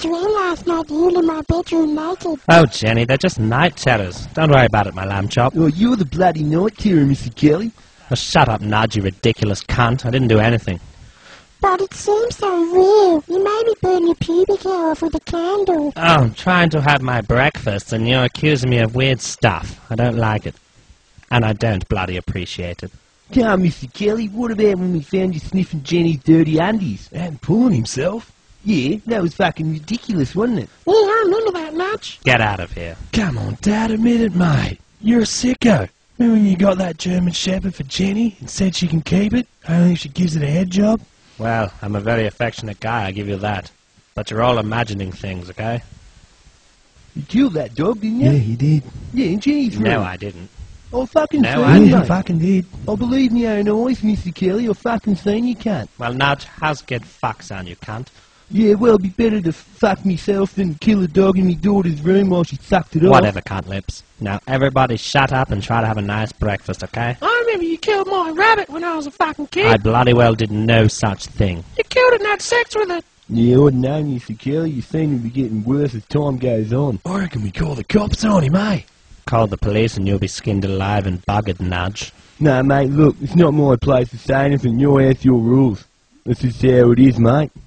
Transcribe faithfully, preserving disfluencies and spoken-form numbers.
ran last night to heal in my bedroom naked. Oh, Jenny, they're just night terrors. Don't worry about it, my lamb chop. Oh, you're the bloody night terror, Mister Kelly. Oh, shut up, Nudge, you ridiculous cunt. I didn't do anything. But it seems so real. You made me burn your pubic hair off with a candle. Oh, I'm trying to have my breakfast, and you're accusing me of weird stuff. I don't like it. And I don't bloody appreciate it. Come, Mister Kelly, what about when we found you sniffing Jenny's dirty undies? And pulling himself? Yeah, that was fucking ridiculous, wasn't it? Yeah, I remember that much. Get out of here. Come on, Dad, admit it, mate. You're a sicko. Remember when you got that German Shepherd for Jenny and said she can keep it, only if she gives it a head job? Well, I'm a very affectionate guy, I give you that. But you're all imagining things, okay? You killed that dog, didn't you? Yeah, he did. Yeah, in Jenny's room. No, I didn't. Oh, fucking No, seen I you, Yeah, he mate. fucking did. I believe me own eyes, Mister Kelly. I fucking seen you cunt. Well, Nudge, how's get fuck sound, you cunt? Yeah, well, it'd be better to fuck myself than kill a dog in my daughter's room while she sucked it off. Whatever, cunt lips. Now, everybody shut up and try to have a nice breakfast, okay? I remember you killed my rabbit when I was a fucking kid. I bloody well did no such thing. You killed it and had sex with it. Yeah, I know, Mister Kelly. You seem to be getting worse as time goes on. I reckon we call the cops on him, eh? Call the police and you'll be skinned alive and buggered, Nudge. No, mate, look, it's not my place to say anything. Your house, your rules. This is how it is, mate.